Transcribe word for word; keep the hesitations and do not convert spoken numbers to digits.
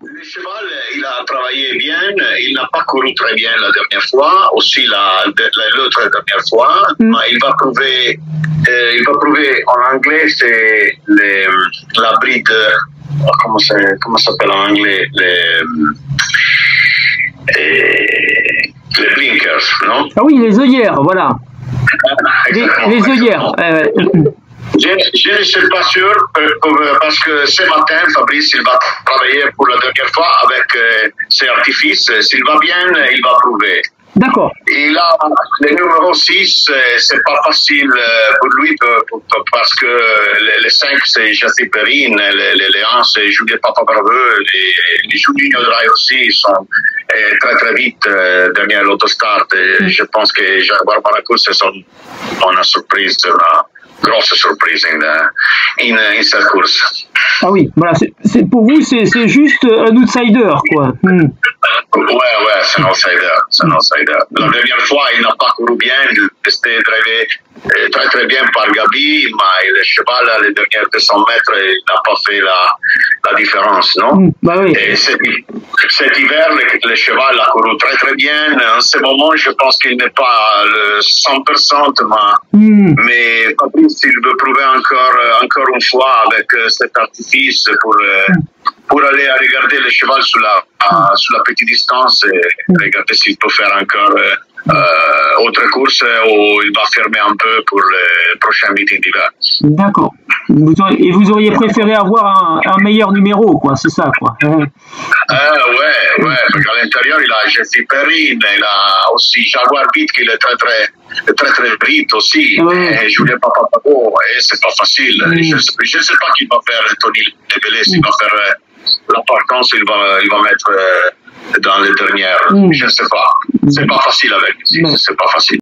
Le cheval, il a travaillé bien, il n'a pas couru très bien la dernière fois, aussi la, l'autre dernière fois, mm. mais il va prouver, euh, il va prouver en anglais, c'est la bride, comment ça comment s'appelle en anglais, les, les, les blinkers, non? Ah oui, les œillères, voilà. Les, les œillères. Euh, Je, je ne suis pas sûr parce que ce matin, Fabrice, il va travailler pour la dernière fois avec euh, ses artifices. S'il va bien, il va prouver. D'accord. Il a le numéro six, c'est pas facile pour lui parce que les cinq, c'est Jassi Perrine, les, les, les un, c'est Julien Papabraveux, les, les Julien Dry aussi, ils sont et très très vite euh, derrière l'autostart. Et je pense que Jaguar Baracus, c'est son, une surprise, une grosse surprise in, in, in cette course. Ah oui, voilà, c'est pour vous, c'est juste un outsider, quoi. Hmm. Ouais, ouais, c'est un outsider, c'est un outsider. La dernière fois, il n'a pas couru bien, il était drivé très très bien par Gabi, mais le cheval, les dernières deux cents mètres, il n'a pas fait la, la différence, non? Mm, bah oui. Et cet, cet hiver, le, le cheval a couru très très bien. En ce moment, je pense qu'il n'est pas le cent pour cent, mais, mm. mais Fabrice, il veut prouver encore, encore une fois avec cet artifice pour... Mm. pour aller à regarder le cheval sur la, à, sur la petite distance et regarder s'il peut faire encore euh, autre course ou il va fermer un peu pour le prochain meeting d'hiver. D'accord. Et vous auriez préféré avoir un, un meilleur numéro, quoi, c'est ça, quoi. Euh, ouais, ouais, parce qu'à l'intérieur, il a Jessie Perrine, il a aussi Jaguar Beat qui est très, très, très, très vite aussi, ouais. Et Julien Papapago, et c'est pas facile. Mm. Je ne sais, sais pas qui va faire Tony Lebelé, s'il mm. va faire la partance, il va, il va mettre euh, dans les dernières. Mm. Je ne sais pas. C'est pas facile avec lui, c'est pas facile.